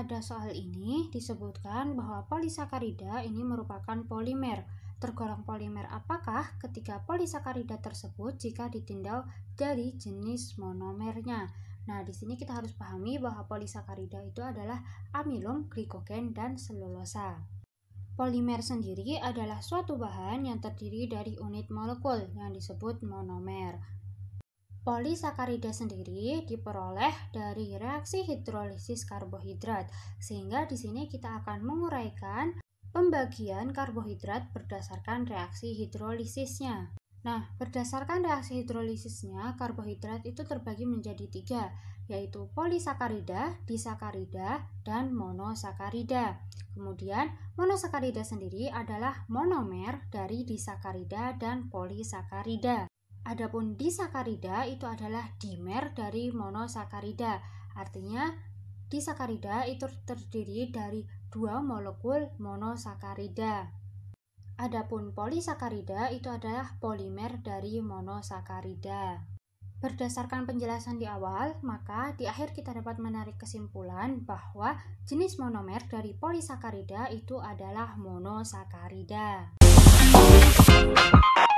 pada soal ini disebutkan bahwa polisakarida ini merupakan polimer. Tergolong polimer apakah ketika polisakarida tersebut jika ditinjau dari jenis monomernya? Nah, di sini kita harus pahami bahwa polisakarida itu adalah amilum, glikogen, dan selulosa. Polimer sendiri adalah suatu bahan yang terdiri dari unit molekul yang disebut monomer. Polisakarida sendiri diperoleh dari reaksi hidrolisis karbohidrat, sehingga di sini kita akan menguraikan pembagian karbohidrat berdasarkan reaksi hidrolisisnya. Nah, berdasarkan reaksi hidrolisisnya, karbohidrat itu terbagi menjadi 3, yaitu polisakarida, disakarida, dan monosakarida. Kemudian, monosakarida sendiri adalah monomer dari disakarida dan polisakarida. Adapun disakarida itu adalah dimer dari monosakarida. Artinya, disakarida itu terdiri dari 2 molekul monosakarida. Adapun polisakarida itu adalah polimer dari monosakarida. Berdasarkan penjelasan di awal, maka di akhir kita dapat menarik kesimpulan bahwa jenis monomer dari polisakarida itu adalah monosakarida.